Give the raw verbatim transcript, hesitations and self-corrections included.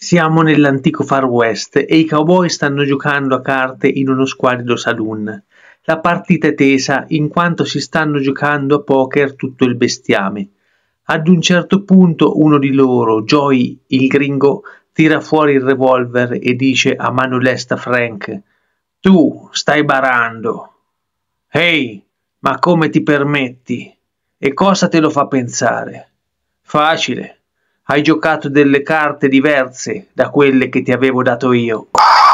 Siamo nell'antico Far West e i cowboy stanno giocando a carte in uno squallido saloon. La partita è tesa in quanto si stanno giocando a poker tutto il bestiame. Ad un certo punto uno di loro, Joey il gringo, tira fuori il revolver e dice a mano lesta a Frank: «Tu stai barando!» «Ehi, ma come ti permetti? E cosa te lo fa pensare?» «Facile. Hai giocato delle carte diverse da quelle che ti avevo dato io.»